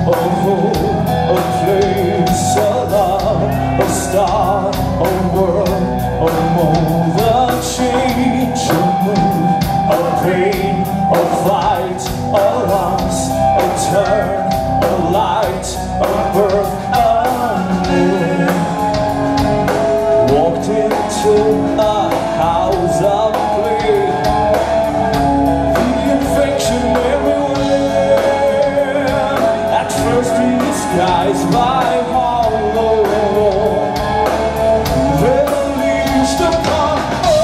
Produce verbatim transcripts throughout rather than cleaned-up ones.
a home, a place, a love, a star, a world, a mold, a change, a move, a pain, a fight, a loss, a turn, a light, a birth, a moon. Walked into a house of play, the infection everywhere. At first disguised by hollow, then unleashed upon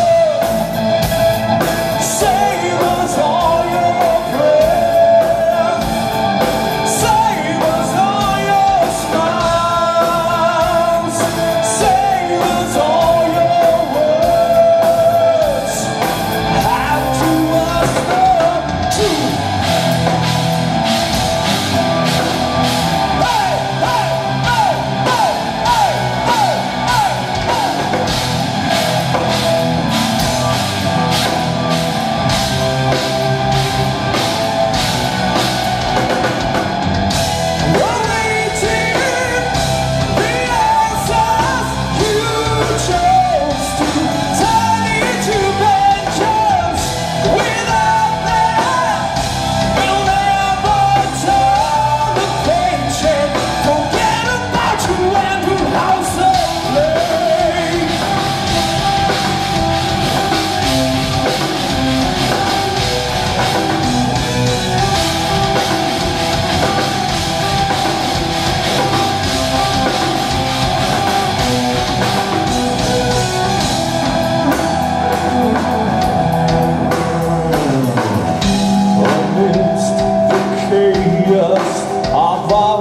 earth. Save us all your breath, save us all your smiles, save us all your words. Have to us the truth. Amidst the chaos of our